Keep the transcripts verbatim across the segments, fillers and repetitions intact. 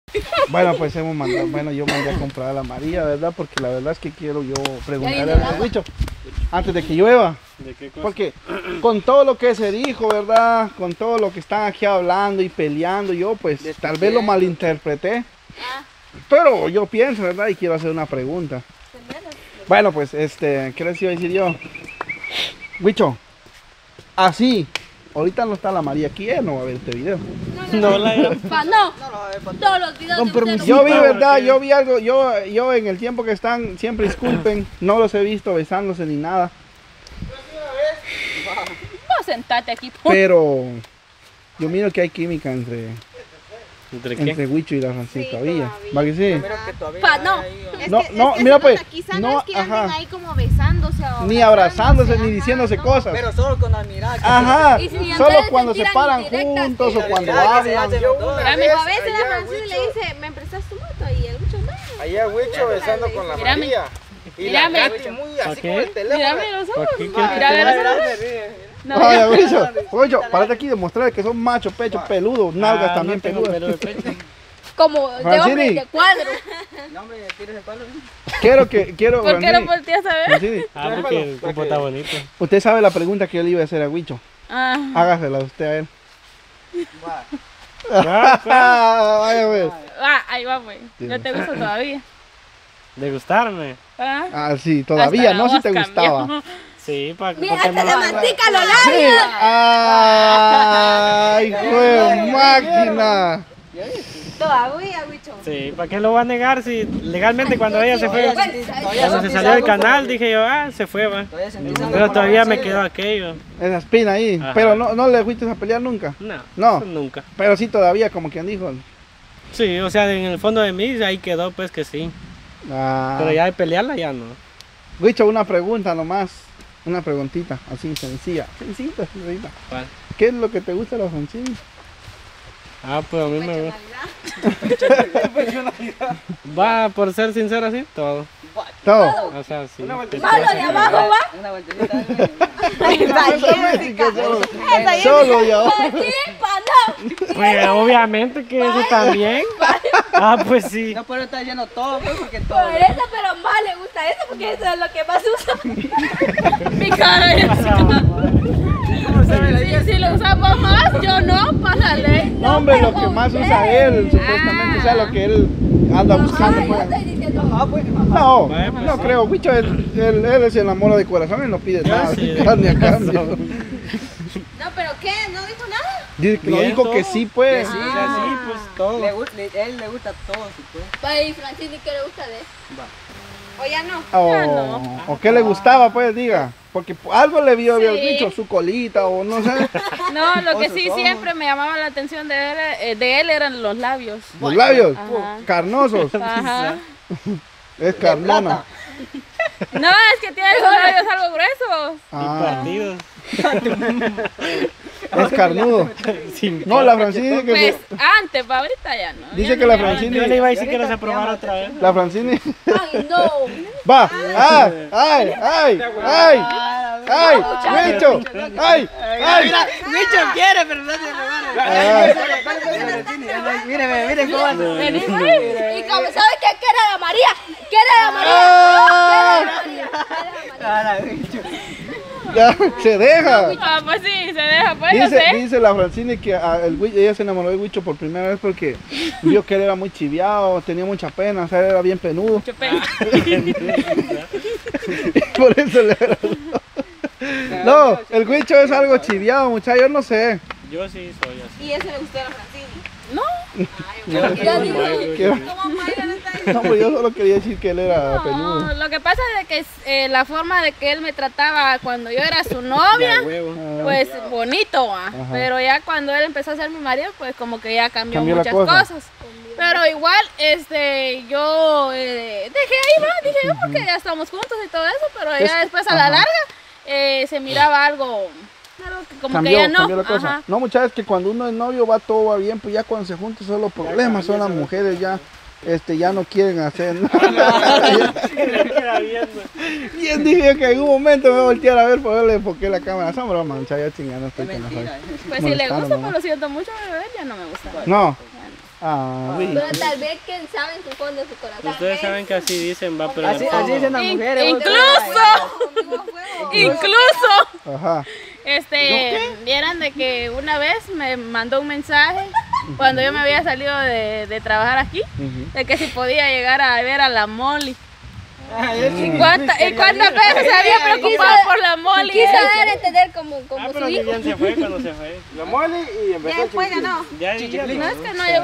Bueno, pues hemos mandado, bueno, yo mandé a comprar a la María, ¿verdad? Porque la verdad es que quiero yo preguntarle al Huicho antes de que llueva. ¿De qué cosa? Porque con todo lo que se dijo, ¿verdad? Con todo lo que están aquí hablando y peleando, yo pues tal vez lo malinterpreté. Pero yo pienso, ¿verdad? Y quiero hacer una pregunta. Bueno, pues, este, ¿qué les iba a decir yo? Huicho, así, ahorita no está la María aquí, ella no va a ver este video. No, la Pa, no, todos los videos Con de usted permiso. los- Yo vi, ¿verdad? Yo vi algo, yo, yo en el tiempo que están, siempre disculpen, no los he visto besándose ni nada. Vos sentate aquí, por Pero yo miro que hay química entre, ¿Entre qué? entre Huicho y la Francina Sí, todavía. todavía. ¿Va que sí? Pero que todavía Pa, no. hay ahí, Es No, que, no, es que mira, se pues, nota, quizá no, no, es que anden ajá. ahí como besándose o Ni abrazándose, ni ajá, diciéndose no. cosas. pero solo con la mirada. que Ajá, Y si solo ustedes se cuando se tiran paran indirectas, juntos que- o cuando Mira, que se hablan. hacen los dos. Mírame, O a veces la Allá, Francina le Huicho. dice, ¿me prestas tu moto? Y el mucho no. Allá Huicho besando con la Mírame. María. Y Mírame. la Katy muy ¿Pa' así qué? con el teléfono. Mírame los ojos. ¿Para qué quieres que Mírame te los vea? ojos. No, Ay, ya. Huicho, Huicho, párate aquí y demostrar que son machos, pechos, peludos, nalgas Ah, también no tengo peludas. pelo de pecho. Como de Francini. hombre de cuadro. No me tires el palo. Quiero que, quiero, ¿Por qué no Francini, volteas a ver? Francini, Ah, porque el cuerpo está bonito. usted sabe la pregunta que yo le iba a hacer a Huicho. Ah, Hágasela usted a él. Va. Ah, claro. Vaya, pues. ah, ahí va, pues. No te gusta todavía. De gustarme. Ah, Ah, sí, todavía, hasta no la si voz te cambió. gustaba. Sí, para Mira, porque hasta no. se mastica los Sí. labios. Ay, fue máquina. Todavía, Huicho. Sí, ¿para qué lo va a negar si legalmente cuando ella se fue, Todavía sentís- todavía cuando se sentís salió del algo canal, por- dije yo, ah, se fue, va. Todavía sentís algo Pero por todavía la me Francina. quedó aquello. Esa espina ahí. Ajá. Pero no, no le fuiste a pelear nunca. No, No. eso nunca. Pero sí todavía, como quien dijo. Sí, o sea, en el fondo de mí ahí quedó pues que sí. Ah. Pero ya de pelearla ya no. Huicho, una pregunta nomás. Una preguntita, así sencilla. Sencilla, sencilla. ¿Cuál? ¿Qué es lo que te gusta de la Francina? Ah, pues a mí me va, por ser sincero así, todo. Todo. O sea, sí. Malo de abajo, va. Una vueltecita. Solo, solo ya. Aquí, pa, no. Pues obviamente que eso también. Ah, pues sí. No puedo estar lleno todo, pues, porque todo. Por eso, pero más le gusta eso porque eso es lo que más usa. Mi cara es si, si lo usamos más, yo no, pasa ley. No, hombre, pero lo que más usted. usa él, supuestamente, o sea, lo que él anda buscando. Ay, yo pues. estoy diciendo. Ah, pues. No, Vaya, pues, no sí. creo, Huicho, él, él, él se enamora de corazón y no pide nada, sí, ni a cambio. No, pero ¿qué? ¿No dijo nada? Dice que no Bien, dijo todo. que sí, pues. Sí, así, pues todo. Le gusta, le- él le gusta todo, si pues. Vaya, y Francini, ¿qué le gusta de eso? ¿O ya no? O, Ya no. o qué le gustaba, pues, diga. Porque algo le vio, había Sí. dicho, su colita o no sé, No, lo que sus sí ojos. siempre me llamaba la atención de él, eh, de él eran los labios. los labios Ajá. carnosos. Ajá. Es carnona. No, es que tiene los labios algo gruesos. Y Ah, partidos. es carnudo. Sin No, la Francini dice que, Pues se- antes, pa' ahorita ya no. dice Ya que no la me- Francini, Yo le iba a decir que no se aprobara otra vez. la Francini, Ay, no. va, ay, ay, ay, ay, ay, Huicho, ay, ay. Micho quiere, pero no se Ah. lo Míreme, miren cómo anda. Vení, pues. Y como sabes que quiere a la María, quiere a la María. Ah, Quiere a la María. Ah, Micho. ya, se deja. Ah, pues sí, se deja, pues, yo Dice, sé. dice la Francini que a el Hui- ella se enamoró de Huicho por primera vez porque vio que él era muy chiviado, tenía mucha pena, o sea, era bien penudo. Mucho pena. Por eso le agradó. No, el Huicho es algo chiviado, muchachos, yo no sé. Yo sí soy así. Y eso le gustó a la Francini. No, No, ya digo. quiero- ¿Cómo Mayra no está diciendo? no, pues yo solo quería decir que él era penudo. No, lo que pasa es de que eh, la forma de que él me trataba cuando yo era su novia, Ya, huevo. Ah, pues bonito, ¿va? Ajá. Pero ya cuando él empezó a ser mi marido, pues como que ya cambió, Cambió la muchas cosa. cosas. Pero igual, este, yo eh, dejé ahí, va, dije yo, porque ya estamos juntos y todo eso, pero Es- ya después a la ajá. larga eh, se miraba algo, algo que como cambió, que ya no. cambió la cosa. Ajá. No, muchachos, que cuando uno es novio va todo va bien, pues ya cuando se juntan son los problemas, son las mujeres ya, este, ya no quieren hacer nada. Queda viendo. Bien dije que en un momento me voy a voltear a ver por él le enfoqué la cámara. Son bromas, muchachos, ya chingando Es estoy con la mentira. joya. Pues si le molestando gusta, nomás. pero lo siento mucho, bebé, ya no me gusta. No, Ah, rico. Pero tal vez quién sabe en su fondo de su corazón. Ustedes saben que así dicen, va, pero Así, en el así fondo. dicen las In- mujeres. vos. incluso, incluso, Ajá. este, vieran de que una vez me mandó un mensaje cuando yo me había salido de, de trabajar aquí, Ujú. de que si podía llegar a ver a la Molly. Ay, es ¿Y, que- cuánta- ¿Y cuántas veces se había preocupado por la Molly? Quiso dar a entender como, como Ah, su pero hijo. Vivian se fue cuando se fue. La mole y empezó Ya a después ya chiquitín. no. Ya, ya No, es que no llegó.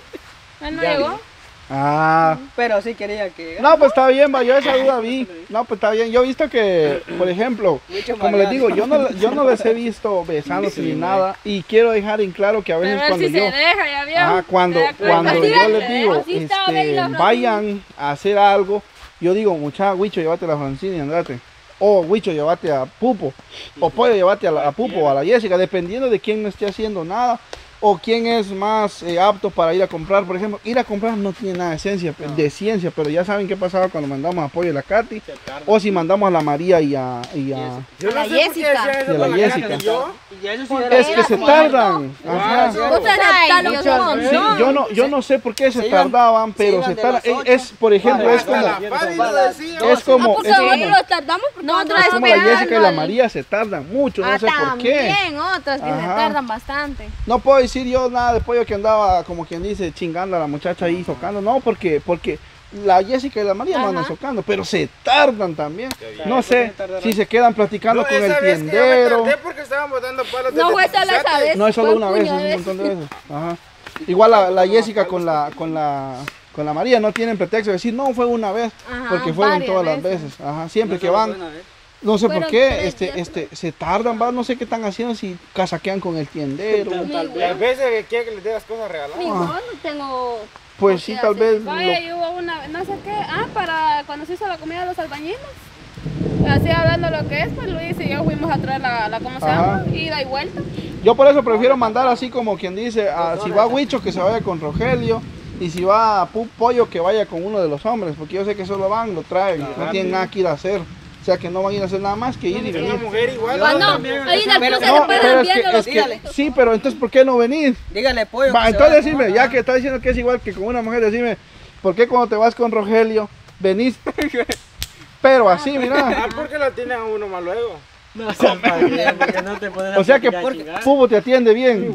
Él no Ya llegó. Ah. Pero sí quería que. No, pues está bien, va, yo esa duda vi. No, pues está bien. Yo he visto que, por ejemplo, Mucho como les mareado. digo, yo no, yo no les he visto besándose ni nada. Y quiero dejar en claro que a veces Pero él cuando sí yo... se deja, ya vio. Ajá, cuando, Se da cuenta. cuando Así yo es, les digo, así está este, Bella Francini. vayan a hacer algo, yo digo, mucha, Huicho, llévate a la Francini, andate. O Huicho, llévate a Pupo. O Pollo, llévate a, la, a Pupo o a la Jessica, dependiendo de quién no esté haciendo nada. O quién es más eh, apto para ir a comprar. Por ejemplo, ir a comprar no tiene nada de ciencia, de ciencia, pero ya saben qué pasaba cuando mandamos a Pollo y a la Katy. O si mandamos a la María y a... Y a Yo A la no sé por qué Jessica. decía eso Y a la con Jessica. Katy, yo. Y eso sí era es que se tardan. Ajá. Vos te adaptaron Dios un Sí, montón. yo no, yo no sé por qué se Se iban- tardaban, se pero iban se de tardan. las ocho. Es, por ejemplo, es Hasta como, la Padi lo decía. es como, Ah, porque es como, nosotros nos tardamos porque Nosotros nosotros es como la esperando Jessica y la al- María se tardan mucho, no Ah, sé por qué. también otras que se Ajá. tardan bastante. No puedo decir yo nada de Pollo que andaba, como quien dice, chingando a la muchacha ahí socando. No, porque, porque la Jessica y la María no andan socando, pero se tardan también. No sé si se quedan platicando No, con el esa vez que yo me tiendero. tardé porque estaban botando palos No desde fue solo esa Tizate. vez. No es solo fue una un vez, es puño de un veces. montón de veces. Ajá. Igual la, la Jessica con la, con la, con la María no tienen pretexto de decir no fue una vez, Ajá, porque fueron varias todas las veces. veces. Ajá. Siempre No que solo van. fue una vez. No sé por Fueron qué, tres este, días, este, se tardan, va, no sé qué están haciendo, si casaquean con el tiendero. Y a veces que quiere que les dé las cosas regaladas. Ninguno tengo. Pues sí, tal vez. Vaya, lo- y hubo una, no sé qué, ah, para cuando se hizo la comida de los albañiles. Así hablando lo que es, pues Luis y yo fuimos a traer la, la ¿cómo se Ajá. llama? Ida y vuelta. Yo por eso prefiero mandar así como quien dice, a- si va Huicho que se vaya con Rogelio, y si va Pu- Pollo que vaya con uno de los hombres, porque yo sé que solo van, lo traen, no tienen nada que ir a hacer. O sea que no van a ir a hacer nada más que ir y Una venir. mujer igual. Ah, no, también, ahí en el pero- cruce No, se pueden pero es que, viendo los es dígale. que, sí, pero entonces ¿por qué no venir? Dígale pollo. Va, que se entonces vaya decime, con ya otra. que está diciendo que es igual que con una mujer, decime, ¿por qué cuando te vas con Rogelio venís? Pero así, mira. Ah, porque la tienen a uno más luego. No seas padre, porque no te pones a O sea que platicar, chingar. Pubo te atiende bien.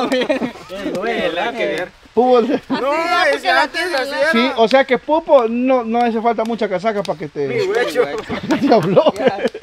Qué duele, Nada que ver. Pubo, No, es que antes así era. sí, o sea que Pupo no, no hace falta mucha casaca para que te, Mi huecho. te habló.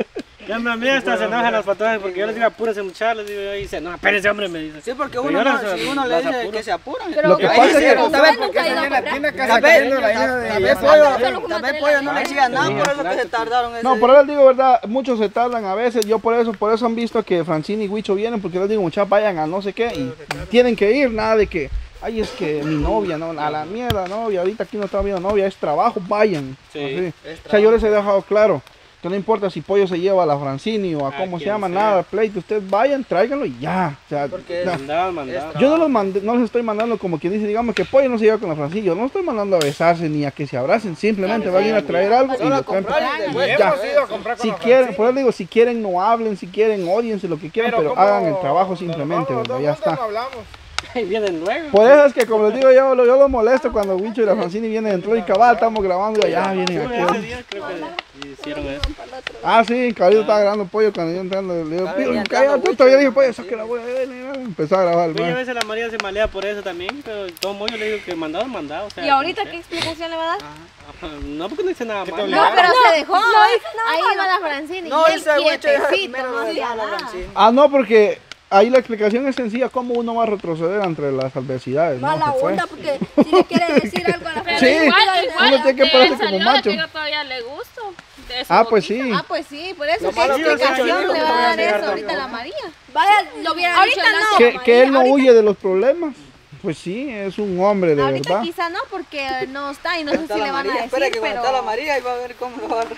Ya me a mí hasta se enojan las patronas porque yo les digo apúrense muchachos, les digo yo y dice, no, espérense hombre, me dice. Sí, porque Pero uno, yo no, las- si uno le las dice apuro. que se apuran. Pero Lo que ahí pasa es sí, que- usted Tal vez nunca Porque ha ido esa a nena comprar. tiene casi Tal vez, cayendo la hija tal de vez ella. pollo, Solo como tal vez material. pollo no le decía nada, por eso que se tardaron ese No, por eso les digo verdad, muchos se tardan a veces, yo por eso, por eso han visto que Francini y Huicho vienen, porque les digo, muchachos, vayan a no sé qué, y tienen que ir, nada de que, ay, es que mi novia, no, a la mierda, novia, ahorita aquí no está viendo novia, es trabajo, vayan. Sí, Así. es O sea, yo les he dejado claro, que no importa si Pollo se lleva a la Francini o a A cómo se quien llama, sea. nada, pleito, ustedes vayan, tráiganlo y ya. O sea, Porque no. Mandaban, mandaban. Yo no los, mandé- no los estoy mandando como quien dice, digamos que Pollo no se lleva con la Francini, yo no estoy mandando a besarse ni a que se abracen, simplemente van a ir a traer algo y Solo lo a traen. comprar y Y después Ya. hemos ido a comprar con Si la quieren, Francini. por eso digo, si quieren no hablen, si quieren odiense lo que quieran, pero, como hagan el trabajo nos simplemente, vamos, ¿verdad? los Ya dos está. no hablamos. Y vienen luego. Por eso es que como les digo yo, lo- yo los molesto cuando Huicho y la Francini vienen dentro y cabal, estamos grabando y allá vienen Sí, ese aquí. día creo que hicieron eso. Ah, sí, cabrito estaba grabando pollo cuando yo entrando. Le digo, Estaba "Pío, entrando cállate", Huicho, todavía dije, ¿no? pollo, saque la voy a ver. Empezó a grabar el Oye, a man. veces la María se malea por eso también, pero de todo modo yo le digo que mandado, mandado. O sea, ¿Y ahorita como qué sea. explicación le va a dar? Ajá, no, porque no dice nada te malo. obliga? No, pero se dejó. no hizo nada Ahí malo. va la Francini. No, y él ese huecho ya quietecito, menos no le hacía da la nada. Francini. Ah, no, porque ahí la explicación es sencilla, cómo uno va a retroceder entre las adversidades. ¿no? Mala Se fue. onda, porque si le quiere decir algo a la Pero Sí, igual, uno igual, tiene que de pararse él como salió de macho. que yo todavía le gusto. de su Ah, pues boquita. sí. Ah, pues sí, por eso. Lo ¿Qué malo que yo explicación sé, le va a yo dar no voy a eso negar ahorita a la tampoco. María? Vaya, lo hubiera Ahorita dicho delante no. de Que, María. que él no Ahorita- huye de los problemas. Pues sí, es un hombre de Ahorita verdad. quizá no, porque no está y no sé Está si la le van a María, decir, espera que cuando pero... está la María y va a ver cómo lo va a...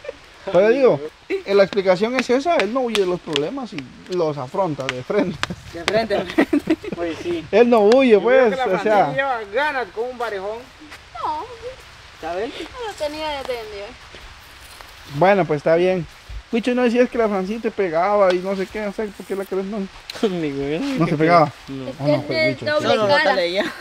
Pero digo, eh, la explicación es esa, él no huye de los problemas y los afronta de frente. De frente, de frente. Pues sí. Él no huye, Yo creo pues, que la o Francini sea. lleva ganas con un parejón. No, ¿Sabes? no lo tenía desde el nivel. Bueno, pues está bien. Huicho, no decías que la Francita te pegaba y no sé qué, no sé por qué la querés no. Ni güey, ¿No se pegaba? No. Oh, no, pues, Huicho. doble Solo cara. notale ya.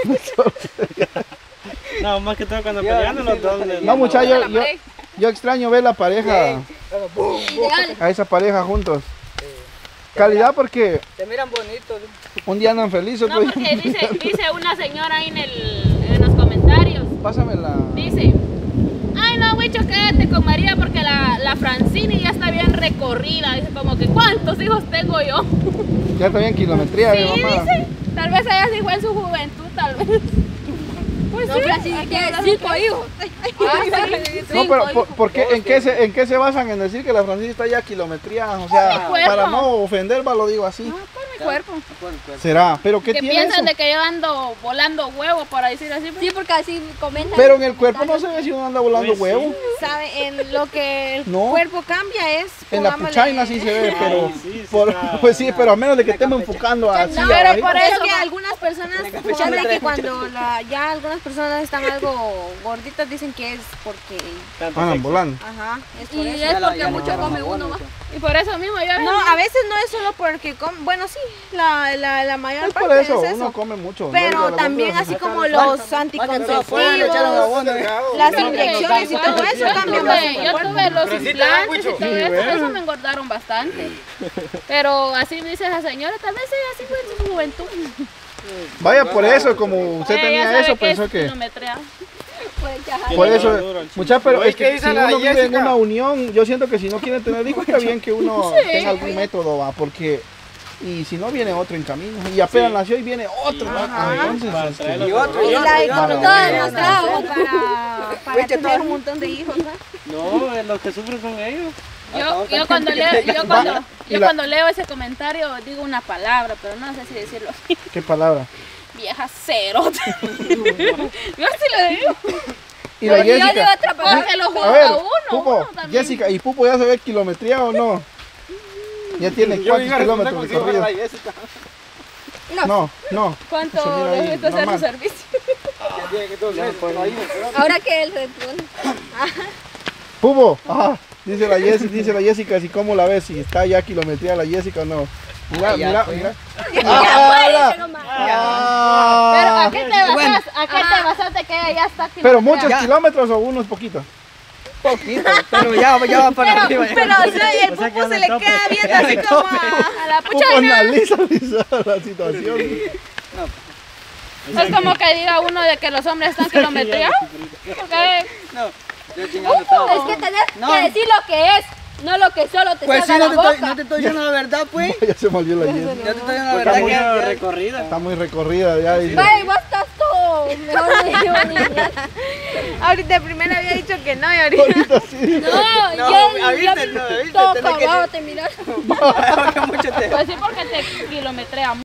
No, más que todo cuando peleando los dos. le- No, muchachos, yo, la yo, pared. yo extraño ver la pareja, Ideal. a esa pareja juntos. Calidad porque Se miran bonitos. un día andan felices, No, otro día porque andan dice, peleando. dice una señora ahí en, el, en los comentarios. Pásamela. Dice, ay no, Huicho, quédate con María porque la, la Francini ya está bien recorrida. Dice como que, ¿cuántos hijos tengo yo? Ya está bien kilometría, Sí, mi mamá. dice, tal vez ella dijo en su juventud, tal vez. Pues No, sí, Francis, hay que tiene hablar cinco con- hijos. Ah, sí, No, cinco pero ¿por, hijos. por qué, en, qué se, ¿en qué se basan en decir que la Francita está ya kilometría? O sea, cuerpo. para no ofender, va, lo digo así. Ah, por mi cuerpo. Será, pero ¿qué Que tiene piensan eso? de que yo ando volando huevos, para decir así. Sí, porque así comentan. Pero en el cuerpo no se ve si uno anda volando Pues sí. huevo. ¿Sabe? En lo que el No. cuerpo cambia es. En la pongámosle- puchaina sí se ve, pero Ay, sí, sí por- está- pues sí, pero a menos de que estemos enfocando así. No, pero abajito. por Es eso que va- algunas personas, pongámosle que cuando la, ya algunas personas están algo gorditas dicen que es porque, Tanto Andan sexo. volando. ajá, es por Y eso. es porque mucho come uno más. Y por eso mismo yo a veces- No, a veces no es solo porque, com- bueno, sí, la, la, la mayor Es parte por eso, es eso. uno come mucho. ¿no? Pero De la también gordura. así como los anticonceptivos, las Yo creo que inyecciones y todo eso yo cambian tuve, bastante. yo tuve los Pero sí te implantes da y mucho. todo Sí, eso, bueno. eso me engordaron bastante. Pero así me dice esa señora, tal vez ella así fue en su juventud. Vaya por eso, como usted Ella tenía sabe eso, que pensó es que... kilometría. Pues ya. Por Sí, eso, duro el muchachos, pero Oye, es ¿qué que dice si la uno vive en Jessica? una unión, yo siento que si no quieren tener hijos, está bien que uno tenga algún método, va, porque... Y si no, viene otro en camino. Y apenas nació y viene otro, ¿va? Para Entonces, este, traerlo Y con- otro, y Y otro, la y otro. Claro. economía Claro. nos da para, para Oye, tener todo- un montón de hijos, ¿no? No, eh, los que sufren son ellos. Yo, yo cuando leo, yo cuando, Y yo la- cuando leo ese comentario digo una palabra, pero no sé si decirlo así. ¿qué palabra? Vieja cerota. Yo sí lo digo. Y la Pero yo digo Jessica. otra palabra. Porque lo A juzga ver, uno, Pupo, uno también. Jessica, ¿y Pupo ya se ve kilometría o no? ¿Ya tiene Yo cuántos iba a responder kilómetros como si yo fuera recorridos? la Jessica. No, no. ¿Cuánto Se mira ahí, necesito hacer su normal. servicio? Ya tiene que todo ser, pero ahí me quedo. Ahora que él responde. Pupo, ajá, dice la, Jess, dice la Jessica, si cómo la ves, si está ya kilometría la Jessica o no. Mira, Ah, ya, mira, pues. mira. Ya, Ah, pues, nomás. Pero ¿a ah. qué te basas? Bueno. ¿A qué te basas de que ella ya está Pero kilometría? muchos Ya. kilómetros o unos poquitos. Poquito, pero ya, ya va para arriba. Pero o sea, y el O sea, que pupo se anda le tope. queda viendo así como a... A la Pupo pucha, analiza analiza la situación. es como que diga uno de que los hombres están kilometriados. Porque No, yo chingando estaba. Es que tenés No. que decir lo que es, no lo que solo te Pues sí, salga no la te, estoy, boca. no te estoy diciendo la verdad, pues. Ya se me olvidó la Jessica. Yo te estoy diciendo la Está verdad muy que ya- recorrida. Está muy recorrida ya. Dice. Vaya, vos estás todo mejor ni yo ni nada. Ahorita primero había dicho que no y ahorita... Ahorita sí. No, No, yo, ahorita yo no, ahorita todo tenés que- cagado te miras. Porque mucho te- pues sí, porque te kilometrea